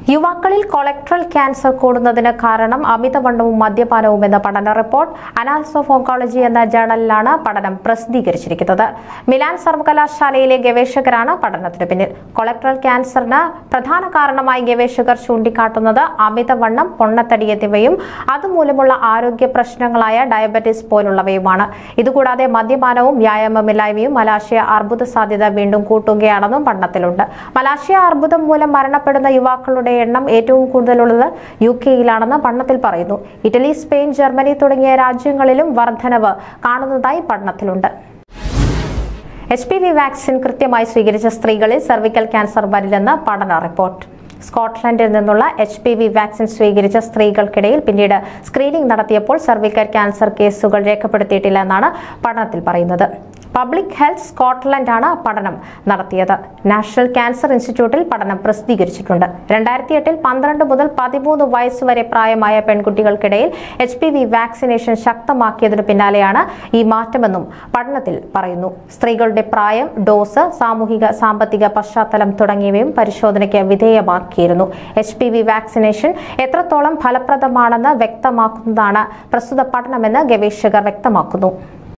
യുവാക്കളിൽ collateral cancer കൂടുന്നതിന് കാരണം അമിതവണ്ണവും മദ്യപാനവും എന്ന പഠന റിപ്പോർട്ട് അനാലിസ് ഓഫ് ഓങ്കോളജി എന്ന ജേണലിലാണ് പഠനം പ്രസിദ്ധീകരിച്ചിരിക്കുന്നത്. മിലാൻ സർവകലാശാലയിലെ ഗവേഷകരാണ് പഠനത്തിന് പിന്നിൽ. കൊളക്ടറൽ ക്യാൻസറിന് പ്രധാന കാരണമായി ഗവേഷകർ ചൂണ്ടിക്കാട്ടുന്നത് അമിതവണ്ണം, പൊണ്ണത്തടി എന്നിവയും അതുമൂലമുള്ള ആരോഗ്യ പ്രശ്നങ്ങളായ ഡയബറ്റീസ് പോലുള്ളവയുമാണ്. ഇതുകൂടാതെ മദ്യപാനവും വ്യായാമമില്ലായ്മയും മലാശയ അർബുദ സാധ്യത വീണ്ടും കൂട്ടുകയാണെന്നും പഠനത്തിലുണ്ട്. മലാശയ അർബുദം മൂലം മരണപ്പെടുന്ന യുവാക്കളുടെ എണ്ണം ഏറ്റവും കൂടുതലുള്ളത് യുകെയിലാണെന്ന് പഠനത്തിൽ പറയുന്നു. ഇറ്റലി, സ്പെയിൻ, ജർമ്മനി തുടങ്ങിയ രാജ്യങ്ങളിലും വർധനവ് കാണുന്നതായി പഠനത്തിലുണ്ട്. HPV വാക്സിൻ കൃത്യമായി സ്വീകരിച്ച സ്ത്രീകളിൽ സെർവിക്കൽ ക്യാൻസർ വരില്ലെന്ന് പഠന റിപ്പോർട്ട്. സ്കോട്ട്ലൻഡിൽ നിന്നുള്ള HPV വാക്സിൻ സ്വീകരിച്ച സ്ത്രീകൾക്കിടയിൽ പിന്നീട് സ്ക്രീനിംഗ് നടത്തിയപ്പോൾ സെർവിക്കൽ ക്യാൻസർ കേസുകൾ രേഖപ്പെടുത്തിയിട്ടില്ല എന്നാണ് പഠനത്തിൽ പറയുന്നത്. പബ്ലിക് ഹെൽത്ത് സ്കോട്ട്ലൻഡാണ് പഠനം നടത്തിയത്. നാഷണൽ ക്യാൻസർ ഇൻസ്റ്റിറ്റ്യൂട്ടിൽ പഠനം പ്രസിദ്ധീകരിച്ചിട്ടുണ്ട്. 2008 12 മുതൽ 13 വയസ്സുവരെ പ്രായമായ പെൺകുട്ടികൾക്കിടയിൽ HPV വാക്സിനേഷൻ ശക്തമാക്കിയതിനു പിന്നാലെയാണ് ഈ മാറ്റമെന്നും പഠനത്തിൽ പറയുന്നു. സ്ത്രീകളുടെ പ്രായം, ഡോസ്, സാമൂഹിക സാമ്പത്തിക പശ്ചാത്തലം തുടങ്ങിയവയും പരിശോധനയ്ക്ക് വിധേയമാക്കിയിരുന്നു. HPV വാക്സിനേഷൻ എത്രത്തോളം ഫലപ്രദമാണെന്ന് വ്യക്തമാക്കുന്നതാണ് പ്രസ്തുത പഠനമെന്ന് ഗവേഷകർ വ്യക്തമാക്കുന്നു.